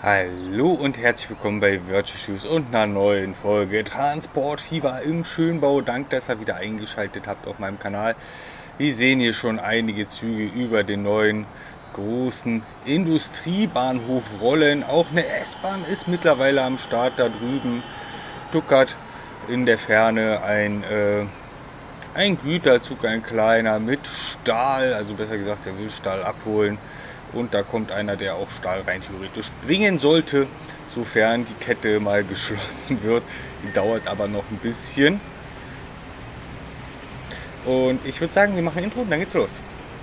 Hallo und herzlich willkommen bei Virtual Shoes und einer neuen Folge Transport Fever im Schönbau. Danke, dass ihr wieder eingeschaltet habt auf meinem Kanal. Wir sehen hier schon einige Züge über den neuen großen Industriebahnhof rollen. Auch eine S-Bahn ist mittlerweile am Start da drüben. Tuckert in der Ferne ein Güterzug, ein kleiner mit Stahl, also besser gesagt, der will Stahl abholen. Und da kommt einer, der auch Stahl rein theoretisch bringen sollte, sofern die Kette mal geschlossen wird. Die dauert aber noch ein bisschen. Und ich würde sagen, wir machen ein Intro und dann geht's los.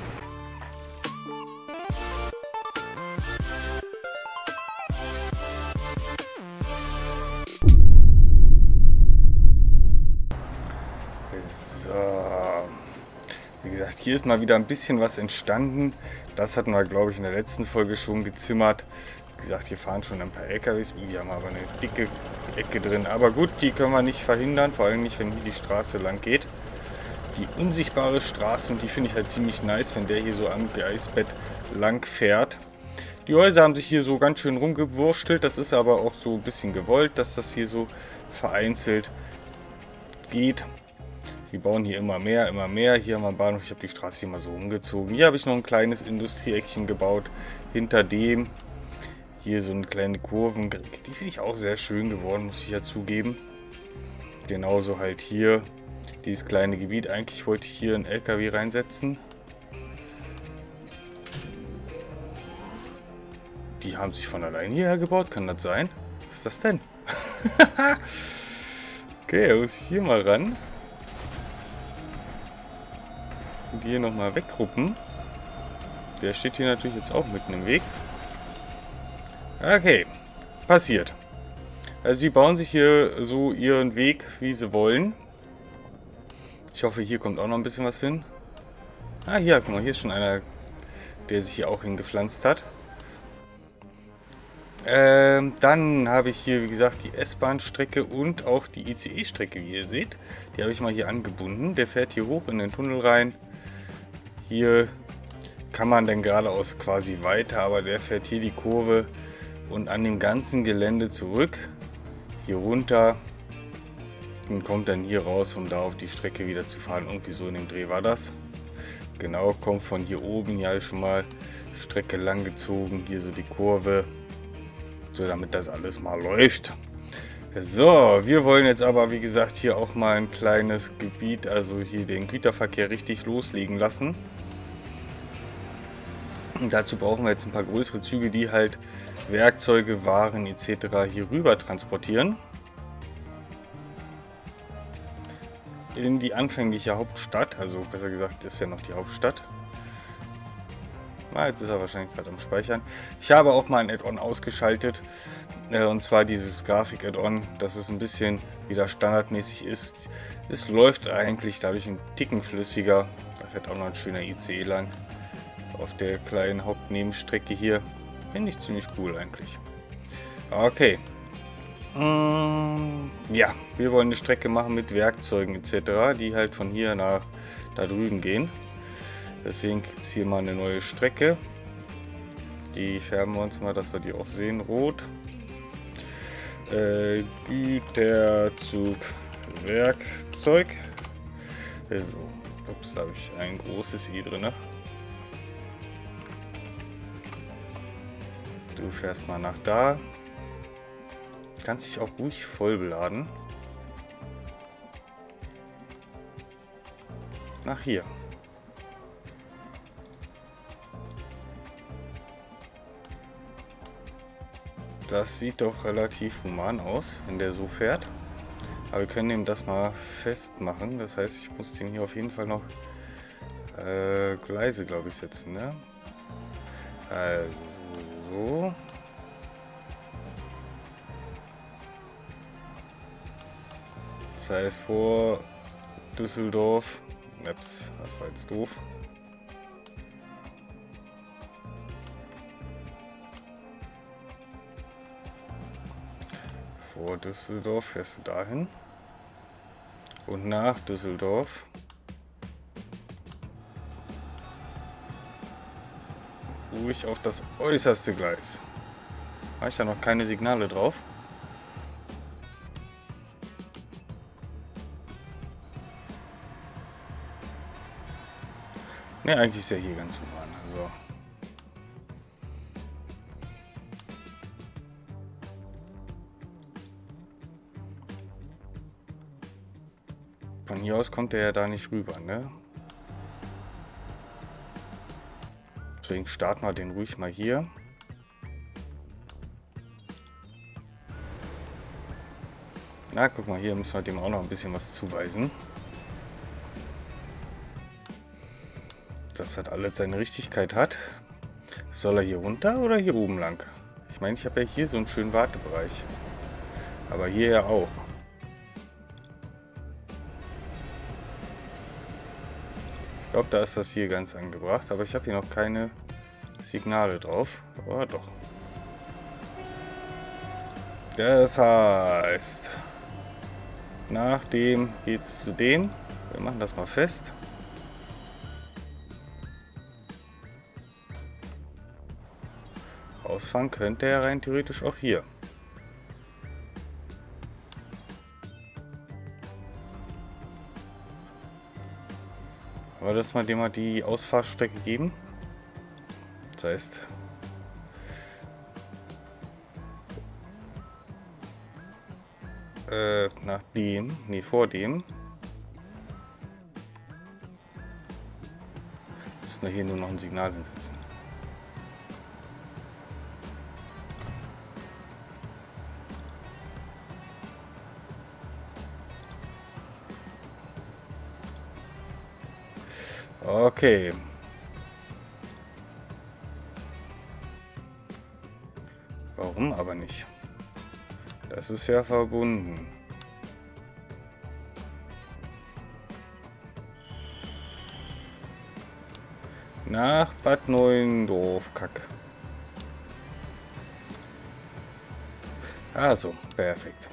So. Wie gesagt, hier ist mal wieder ein bisschen was entstanden. Das hatten wir, glaube ich, in der letzten Folge schon gezimmert. Wie gesagt, hier fahren schon ein paar LKWs. Die haben aber eine dicke Ecke drin. Aber gut, die können wir nicht verhindern. Vor allem nicht, wenn hier die Straße lang geht. Die unsichtbare Straße. Und die finde ich halt ziemlich nice, wenn der hier so am Gleisbett lang fährt. Die Häuser haben sich hier so ganz schön rumgewurstelt. Das ist aber auch so ein bisschen gewollt, dass das hier so vereinzelt geht. Die bauen hier immer mehr, immer mehr. Hier haben wir einen Bahnhof. Ich habe die Straße hier mal so umgezogen. Hier habe ich noch ein kleines Industrieeckchen gebaut. Hinter dem hier so eine kleine Kurven. Die finde ich auch sehr schön geworden, muss ich ja zugeben. Genauso halt hier dieses kleine Gebiet. Eigentlich wollte ich hier einen LKW reinsetzen. Die haben sich von allein hierher gebaut. Kann das sein? Was ist das denn? Okay, da muss ich hier mal ran. Und hier nochmal weggruppen. Der steht hier natürlich jetzt auch mitten im Weg. Okay, passiert. Also sie bauen sich hier so ihren Weg, wie sie wollen. Ich hoffe, hier kommt auch noch ein bisschen was hin. Ah, hier, guck mal, hier ist schon einer, der sich hier auch hingepflanzt hat. Dann habe ich hier, wie gesagt, die S-Bahn-Strecke und auch die ICE-Strecke, wie ihr seht. Die habe ich mal hier angebunden. Der fährt hier hoch in den Tunnel rein. Hier kann man dann geradeaus quasi weiter, aber der fährt hier die Kurve und an dem ganzen Gelände zurück, hier runter und kommt dann hier raus, um da auf die Strecke wieder zu fahren. Irgendwie so in dem Dreh war das. Genau, kommt von hier oben, hier habe ich schon mal Strecke lang gezogen, hier so die Kurve, so damit das alles mal läuft. So, wir wollen jetzt aber, wie gesagt, hier auch mal ein kleines Gebiet, also hier den Güterverkehr richtig loslegen lassen. Und dazu brauchen wir jetzt ein paar größere Züge, die halt Werkzeuge, Waren etc. hier rüber transportieren. In die anfängliche Hauptstadt, also besser gesagt ist ja noch die Hauptstadt. Na, jetzt ist er wahrscheinlich gerade am Speichern. Ich habe auch mal ein Add-on ausgeschaltet. Und zwar dieses Grafik-Add-on, dass es ein bisschen wieder standardmäßig ist. Es läuft eigentlich dadurch ein Ticken flüssiger. Da fährt auch noch ein schöner ICE lang. Auf der kleinen Hauptnebenstrecke hier. Finde ich ziemlich cool eigentlich. Okay. Ja, wir wollen eine Strecke machen mit Werkzeugen etc., die halt von hier nach da drüben gehen. Deswegen gibt es hier mal eine neue Strecke. Die färben wir uns mal, dass wir die auch sehen. Rot. Güterzug, Werkzeug. So, ups, da habe ich ein großes I drin. Du fährst mal nach da. Kannst dich auch ruhig voll beladen. Nach hier. Das sieht doch relativ human aus, wenn der so fährt. Aber wir können ihm das mal festmachen. Das heißt, ich muss den hier auf jeden Fall noch Gleise, glaube ich, setzen. Ne? Also so. Das heißt, vor Düsseldorf. Ups, das war jetzt doof. Vor Düsseldorf fährst du dahin. Und nach Düsseldorf ruhig auf das äußerste Gleis. Habe ich da noch keine Signale drauf? Ne, eigentlich ist ja hier ganz human. So. Von hier aus kommt er ja da nicht rüber, ne? Deswegen starten wir den ruhig mal hier. Na, guck mal, hier müssen wir dem auch noch ein bisschen was zuweisen. Dass das alles seine Richtigkeit hat. Soll er hier runter oder hier oben lang? Ich meine, ich habe ja hier so einen schönen Wartebereich. Aber hier ja auch. Ich glaube, da ist das hier ganz angebracht. Aber ich habe hier noch keine Signale drauf. Aber doch. Das heißt, nach dem geht's zu dem. Wir machen das mal fest. Rausfahren könnte er rein theoretisch auch hier. Aber dass wir dem mal die Ausfahrstrecke geben. Das heißt, nach dem, nee, vor dem, müssen wir hier nur noch ein Signal hinsetzen. Okay. Warum aber nicht? Das ist ja verbunden. Nach Bad Neuendorf, Kack. Also, perfekt.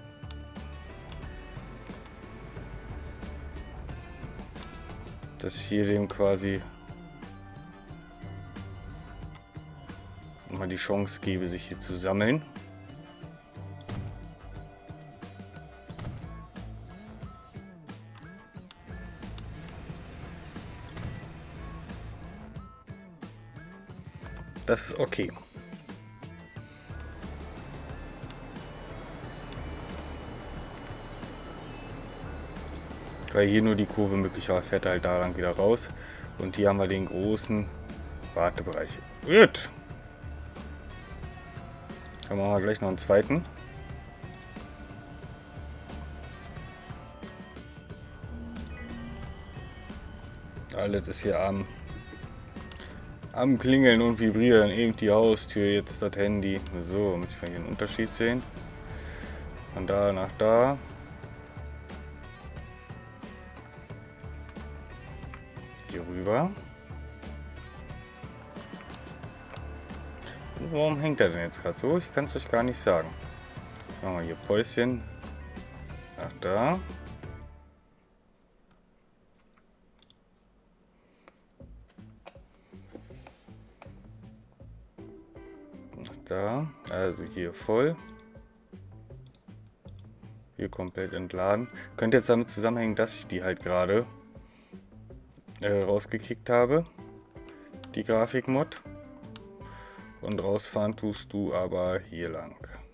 Dass ich hier dem quasi mal die Chance gebe, sich hier zu sammeln. Das ist okay. Weil hier nur die Kurve möglich war, fährt er halt da lang wieder raus. Und hier haben wir den großen Wartebereich. Gut. Dann machen wir gleich noch einen zweiten. Alles ist hier am Klingeln und Vibrieren. Eben die Haustür, jetzt das Handy. So, damit wir hier einen Unterschied sehen. Von da nach da. Hier rüber. Warum hängt er denn jetzt gerade so? Ich kann es euch gar nicht sagen. Machen wir hier Päuschen. Nach da. Da, also hier voll. Hier komplett entladen. Könnte jetzt damit zusammenhängen, dass ich die halt gerade rausgekickt habe. Die Grafikmod. Und rausfahren tust du aber hier lang.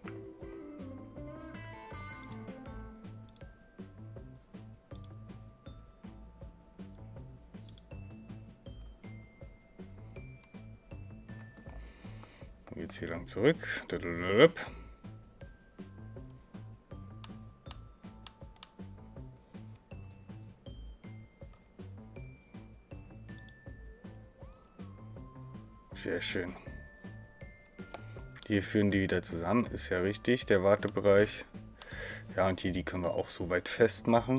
Jetzt hier lang zurück. Sehr schön. Hier führen die wieder zusammen, ist ja richtig, der Wartebereich. Ja, und hier die können wir auch so weit festmachen.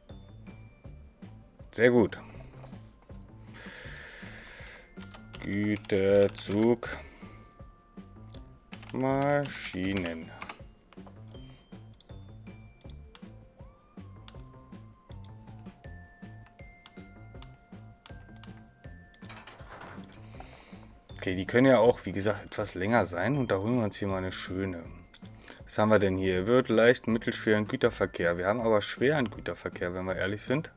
Sehr gut. Güterzug. Maschinen. Okay, die können ja auch, wie gesagt, etwas länger sein. Und da holen wir uns hier mal eine schöne. Was haben wir denn hier? Wird leicht, mittelschweren Güterverkehr. Wir haben aber schweren Güterverkehr, wenn wir ehrlich sind.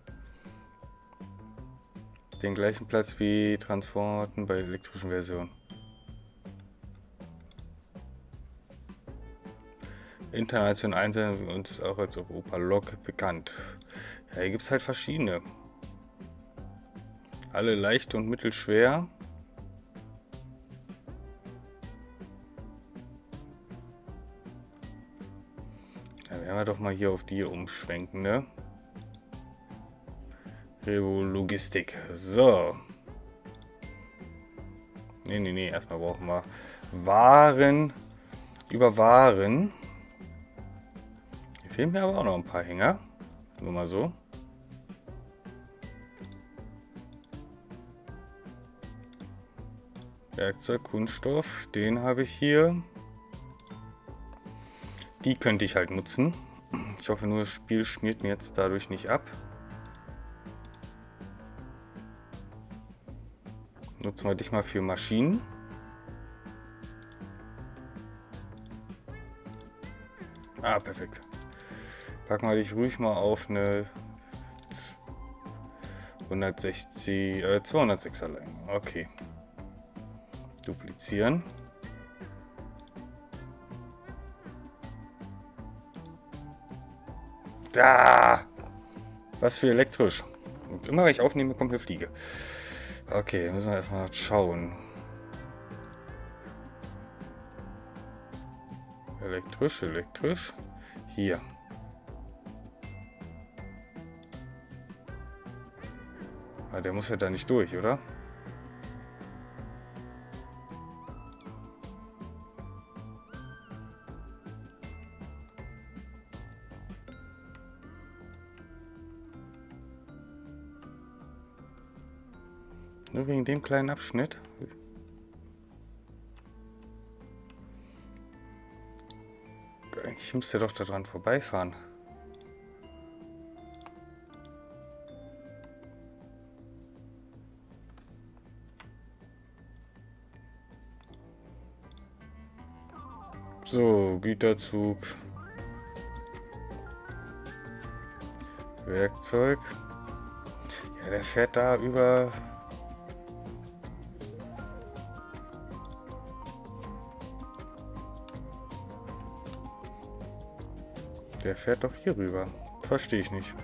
Den gleichen Platz wie Transporten bei elektrischen Versionen. International einsehen wir uns auch als Europa-Lok bekannt. Ja, hier gibt es halt verschiedene. Alle leicht und mittelschwer. Ja, werden wir doch mal hier auf die umschwenken, ne? Logistik. So. Nee. Erstmal brauchen wir Waren. Über Waren. Hier fehlen mir aber auch noch ein paar Hänger. Nur mal so. Werkzeug, Kunststoff. Den habe ich hier. Die könnte ich halt nutzen. Ich hoffe nur, das Spiel schmiert mir jetzt dadurch nicht ab. Nutzen wir dich mal für Maschinen. Ah, perfekt. Packen wir dich ruhig mal auf eine 206er Länge. Okay. Duplizieren. Da! Was für elektrisch. Und immer wenn ich aufnehme, kommt eine Fliege. Okay, müssen wir erstmal schauen. Elektrisch. Hier. Ah, der muss ja da nicht durch, oder? Nur wegen dem kleinen Abschnitt. Ich müsste doch daran vorbeifahren. So, Güterzug. Werkzeug. Ja, der fährt da über... Der fährt doch hier rüber. Verstehe ich nicht.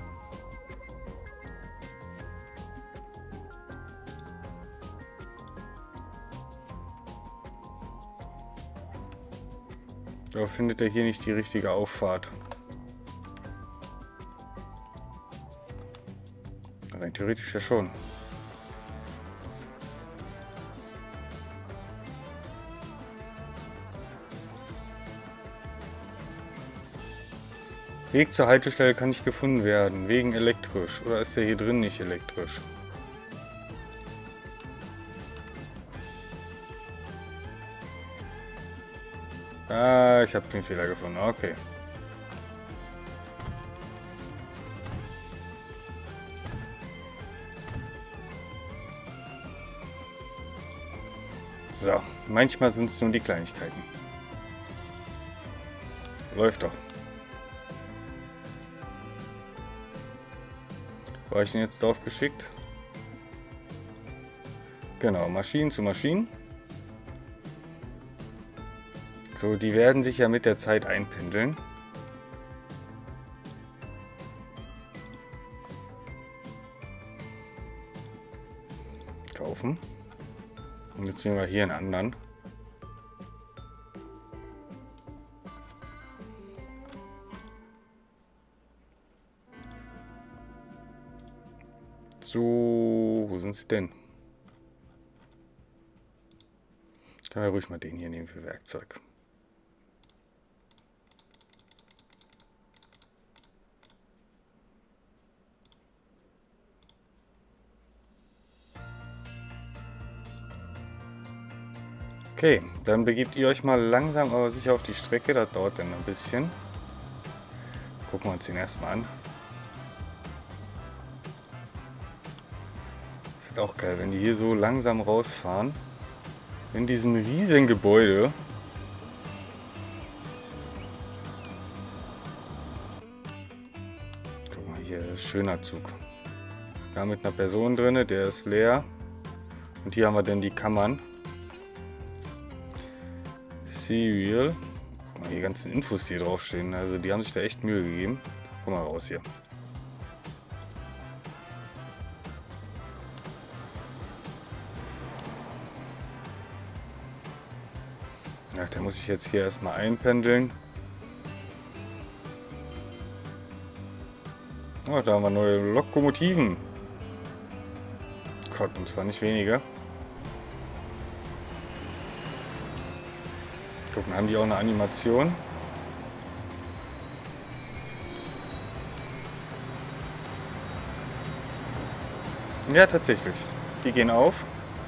Aber findet er hier nicht die richtige Auffahrt? Rein theoretisch ja schon. Weg zur Haltestelle kann nicht gefunden werden, wegen elektrisch. Oder ist der hier drin nicht elektrisch? Ah, ich habe den Fehler gefunden. Okay. So, manchmal sind es nur die Kleinigkeiten. Läuft doch. War ich denn jetzt drauf geschickt? Genau, Maschinen zu Maschinen. So, die werden sich ja mit der Zeit einpendeln. Kaufen. Und jetzt nehmen wir hier einen anderen. So, wo sind sie denn? Können wir ruhig mal den hier nehmen für Werkzeug. Okay, dann begebt ihr euch mal langsam aber sicher auf die Strecke. Das dauert dann ein bisschen. Gucken wir uns den erstmal an. Das ist auch geil, wenn die hier so langsam rausfahren. In diesem riesigen Gebäude. Guck mal hier, schöner Zug. Sogar mit einer Person drin, der ist leer. Und hier haben wir dann die Kammern. Serial. Guck mal, die ganzen Infos, die hier draufstehen. Also die haben sich da echt Mühe gegeben. Guck mal raus hier. Ach, da muss ich jetzt hier erstmal einpendeln. Oh, da haben wir neue Lokomotiven. Gott, und zwar nicht weniger. Gucken, haben die auch eine Animation? Ja, tatsächlich. Die gehen auf.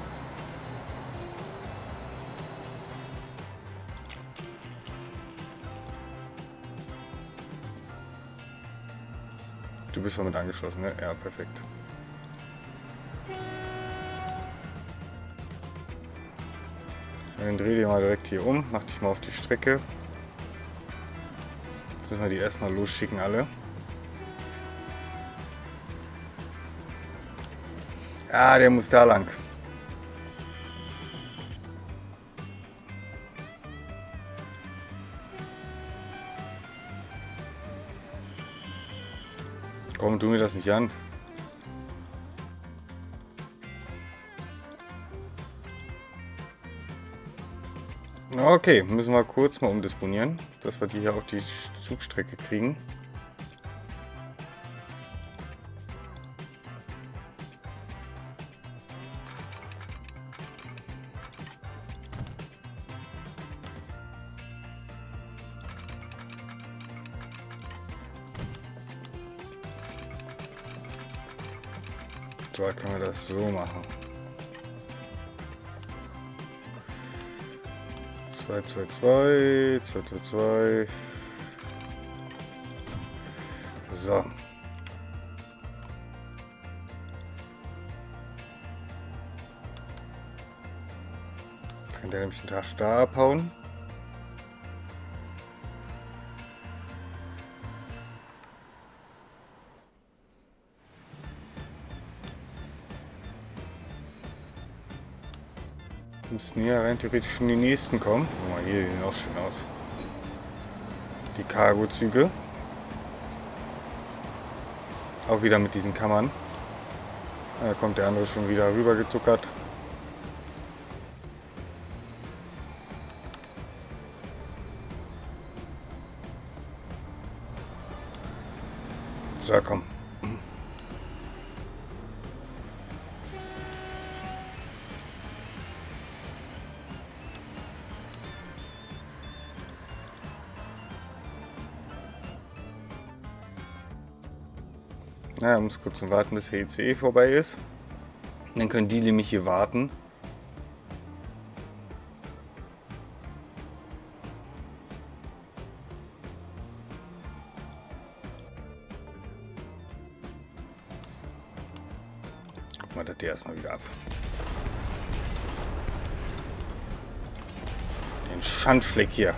Du bist damit angeschlossen, ne? Ja, perfekt. Dann dreh dich mal direkt hier um, mach dich mal auf die Strecke. Jetzt müssen wir die erstmal losschicken alle. Ah, der muss da lang. Komm, tu mir das nicht an. Okay, müssen wir kurz mal umdisponieren, dass wir die hier auf die Zugstrecke kriegen. So können wir das so machen. 2, 2, 2, 2, 2, 2. So. Kann der nämlich einen Tag da abhauen. Müssen hier rein theoretisch schon die nächsten kommen. Guck mal, hier, die sehen auch schön aus. Die Cargo-Züge. Auch wieder mit diesen Kammern. Da kommt der andere schon wieder rüber gezuckert. So, komm. Ja, muss kurz warten, bis der ICE vorbei ist. Dann können die nämlich hier warten. Guck mal, das hier erstmal wieder ab. Den Schandfleck hier.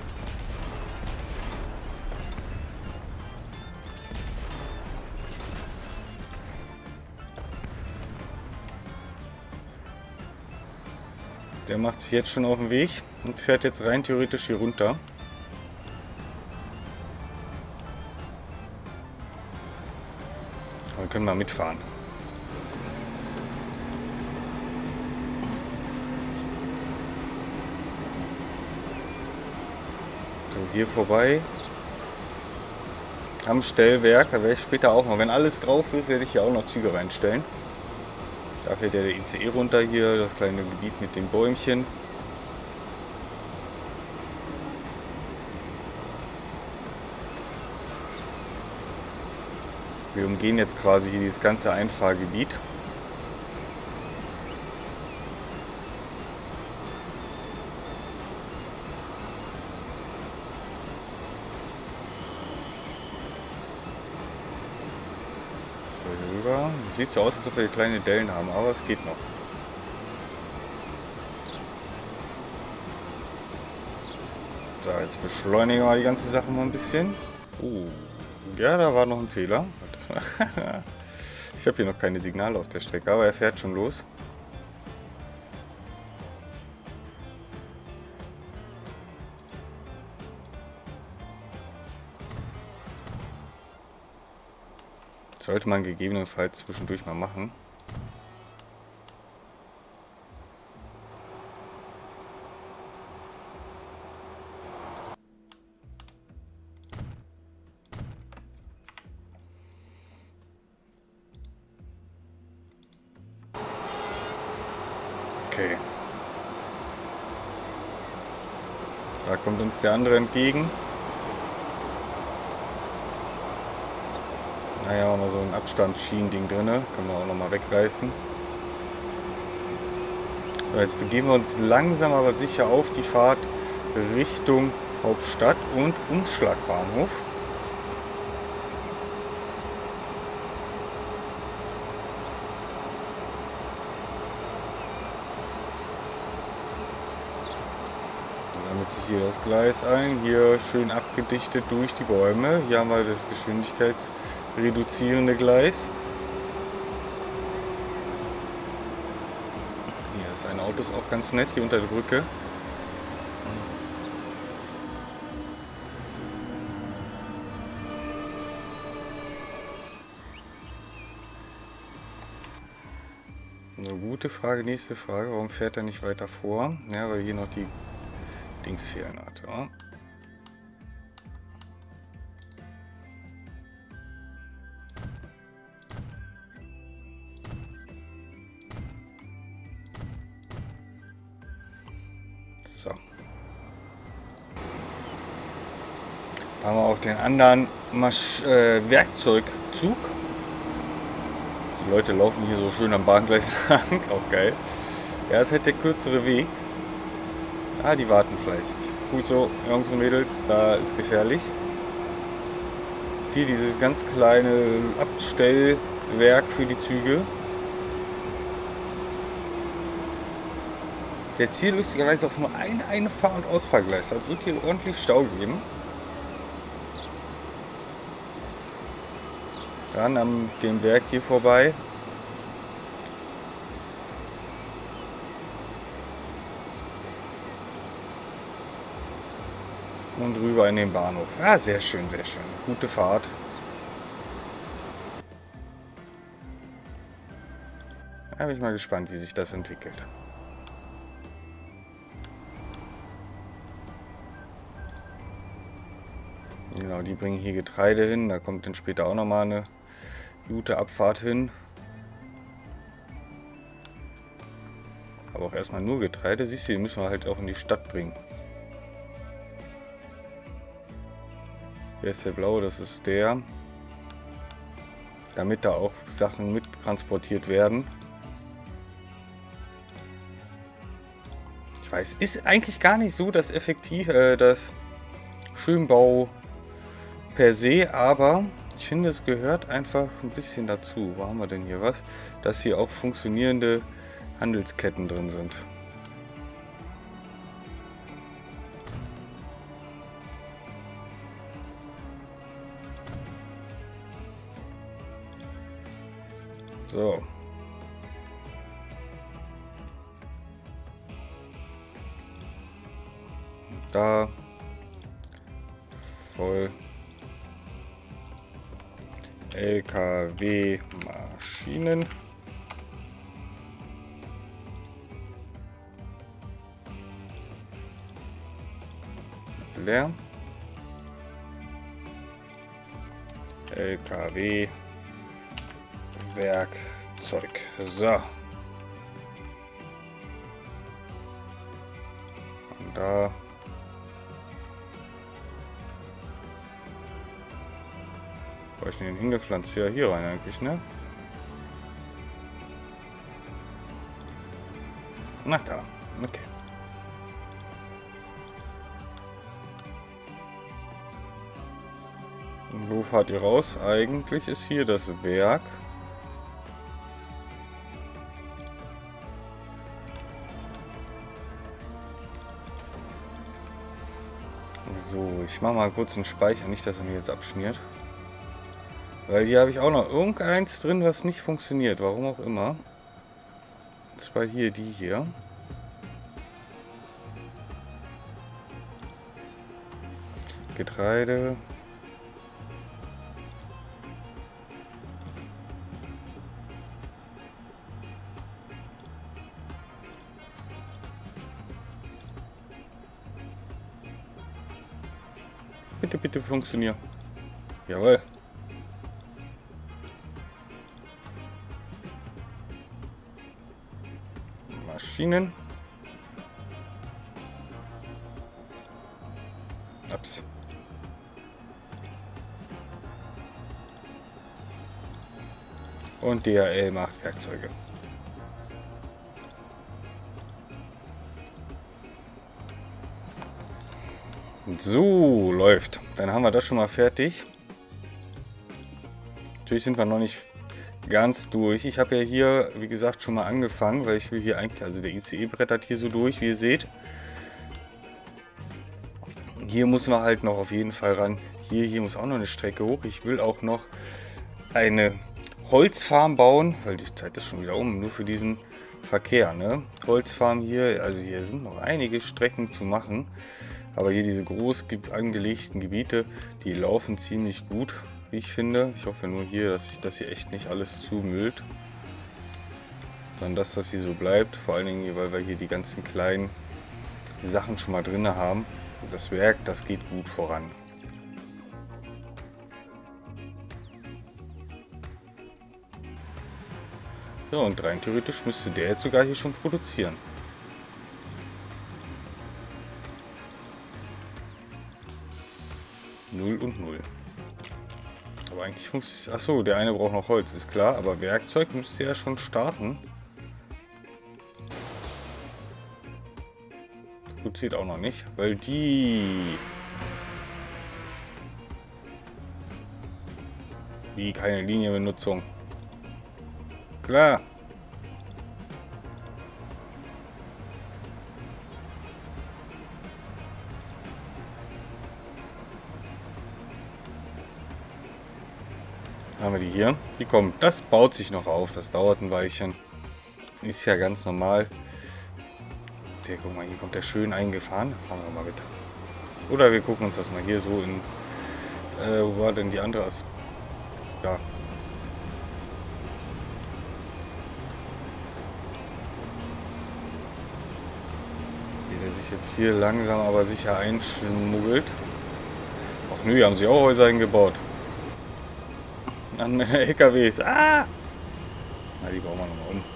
Der macht sich jetzt schon auf den Weg und fährt jetzt rein theoretisch hier runter. Wir können mal mitfahren. So, hier vorbei. Am Stellwerk, da werde ich später auch noch, wenn alles drauf ist, werde ich hier auch noch Züge reinstellen. Da fährt ja der ICE runter hier, das kleine Gebiet mit den Bäumchen. Wir umgehen jetzt quasi hier dieses ganze Einfahrgebiet. Rüber. Sieht so aus, als ob wir kleine Dellen haben, aber es geht noch. So, jetzt beschleunigen wir die ganze Sache mal ein bisschen. Ja, da war noch ein Fehler. Ich habe hier noch keine Signale auf der Strecke, aber er fährt schon los. Sollte man gegebenenfalls zwischendurch mal machen. Okay. Da kommt uns der andere entgegen. Naja, auch noch so ein Abstandsschienen-Ding drin. Können wir auch noch mal wegreißen. So, jetzt begeben wir uns langsam aber sicher auf die Fahrt Richtung Hauptstadt und Umschlagbahnhof. Sammelt sich hier das Gleis ein. Hier schön abgedichtet durch die Bäume. Hier haben wir das geschwindigkeitsreduzierende Gleis. Hier ist ein Auto, ist auch ganz nett, hier unter der Brücke. Eine gute Frage, nächste Frage, warum fährt er nicht weiter vor? Ja, weil hier noch die Dings fehlen hat, ja. So. Da haben wir auch den anderen Werkzeugzug. Die Leute laufen hier so schön am Bahngleis lang, auch geil. Ja, ist halt der kürzere Weg. Ah, die warten fleißig. Gut so, Jungs und Mädels, da ist gefährlich. Hier dieses ganz kleine Abstellwerk für die Züge. Jetzt hier lustigerweise auf nur eine Fahr- und Ausfahrgleis hat, wird hier ordentlich Stau geben. Dann an dem Werk hier vorbei. Und rüber in den Bahnhof. Ah, sehr schön, sehr schön. Gute Fahrt. Da bin ich mal gespannt, wie sich das entwickelt. Genau, die bringen hier Getreide hin. Da kommt dann später auch nochmal eine gute Abfahrt hin. Aber auch erstmal nur Getreide. Siehst du, die müssen wir halt auch in die Stadt bringen. Wer ist der blaue? Das ist der. Damit da auch Sachen mit transportiert werden. Ich weiß, ist eigentlich gar nicht so das effektiv, das Schönbau per se, aber ich finde, es gehört einfach ein bisschen dazu. Wo haben wir denn hier was? Dass hier auch funktionierende Handelsketten drin sind. So. Da voll LKW Maschinen. Leer. LKW Werkzeug. So. Und da. Wo habe ich den hingepflanzt? Ja, hier rein eigentlich, ne? Ach, da. Okay. Und wo fahrt ihr raus? Eigentlich ist hier das Werk. ich mache mal kurz einen Speicher, nicht, dass er mir jetzt abschmiert. Weil hier habe ich auch noch irgendeins drin, was nicht funktioniert, warum auch immer. Und zwar hier, die hier. Getreide. Bitte, bitte funktionieren. Jawohl. Maschinen. Ups. Und DHL macht Werkzeuge. So, läuft. Dann haben wir das schon mal fertig. Natürlich sind wir noch nicht ganz durch. Ich habe ja hier, wie gesagt, schon mal angefangen, weil ich will hier eigentlich, also der ICE brettert hier so durch, wie ihr seht. Hier müssen wir halt noch auf jeden Fall ran. Hier muss auch noch eine Strecke hoch. Ich will auch noch eine Holzfarm bauen, weil die Zeit ist schon wieder um, nur für diesen Verkehr, ne? Holzfarm hier, also hier sind noch einige Strecken zu machen. Aber hier diese groß angelegten Gebiete, die laufen ziemlich gut, wie ich finde. Ich hoffe nur hier, dass sich das hier echt nicht alles zumüllt. Sondern dass das hier so bleibt. Vor allen Dingen, weil wir hier die ganzen kleinen Sachen schon mal drin haben. Das Werk, das geht gut voran. Ja, und rein theoretisch müsste der jetzt sogar hier schon produzieren. Null und null. Aber eigentlich funktioniert... Achso, der eine braucht noch Holz, ist klar. Aber Werkzeug müsste ja schon starten. Gut, sieht auch noch nicht, weil die... Wie, keine Linienbenutzung. Klar. Haben wir die hier? Die kommen. Das baut sich noch auf. Das dauert ein Weilchen. Ist ja ganz normal. Der, guck mal, hier kommt der schön eingefahren. Fahren wir mal mit. Oder wir gucken uns das mal hier so in... wo war denn die andere? Ja. Wie der sich jetzt hier langsam aber sicher einschmuggelt. Ach nö, haben sie auch Häuser eingebaut. An LKWs. Ah! Na, die bauen wir nochmal um.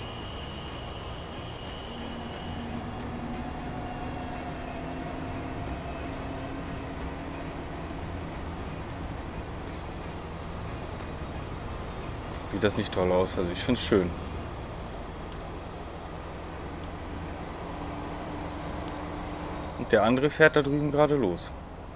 Sieht das nicht toll aus? Also ich finde es schön. Und der andere fährt da drüben gerade los.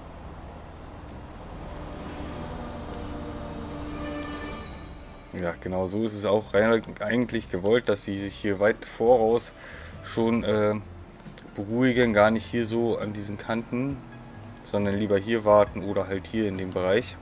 Ja, genau so ist es auch eigentlich gewollt, dass sie sich hier weit voraus schon beruhigen, gar nicht hier so an diesen Kanten, sondern lieber hier warten oder halt hier in dem Bereich.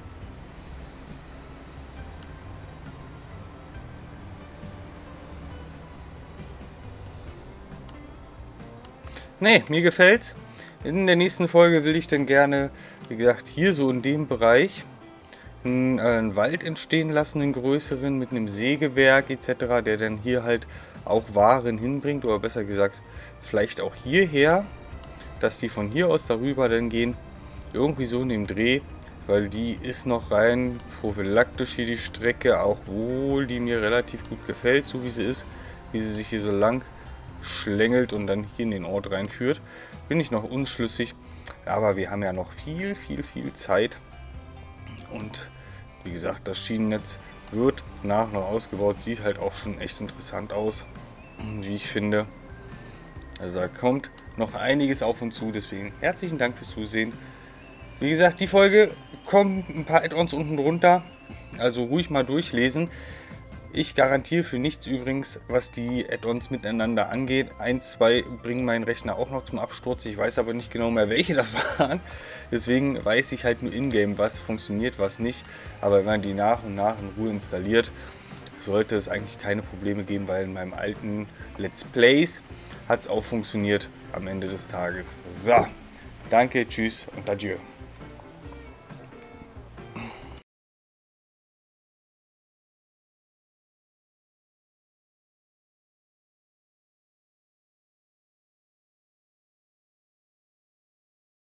Nee, mir gefällt's. In der nächsten Folge will ich dann gerne, wie gesagt, hier so in dem Bereich einen Wald entstehen lassen, einen größeren, mit einem Sägewerk etc., der dann hier halt auch Waren hinbringt, oder besser gesagt, vielleicht auch hierher, dass die von hier aus darüber dann gehen, irgendwie so in dem Dreh, weil die ist noch rein prophylaktisch hier die Strecke, auch wohl die mir relativ gut gefällt, so wie sie ist, wie sie sich hier so lang schlängelt und dann hier in den Ort reinführt. Bin ich noch unschlüssig, aber wir haben ja noch viel Zeit. Und wie gesagt, das Schienennetz wird nach und nach ausgebaut. Sieht halt auch schon echt interessant aus, wie ich finde. Also da kommt noch einiges auf uns zu. Deswegen herzlichen Dank fürs Zusehen. Wie gesagt, die Folge kommt ein paar Add-ons unten drunter. Also ruhig mal durchlesen. Ich garantiere für nichts übrigens, was die Add-ons miteinander angeht. 1, 2 bringen meinen Rechner auch noch zum Absturz. Ich weiß aber nicht genau mehr, welche das waren. Deswegen weiß ich halt nur in-game, was funktioniert, was nicht. Aber wenn man die nach und nach in Ruhe installiert, sollte es eigentlich keine Probleme geben, weil in meinem alten Let's Plays hat es auch funktioniert am Ende des Tages. So, danke, tschüss und adieu.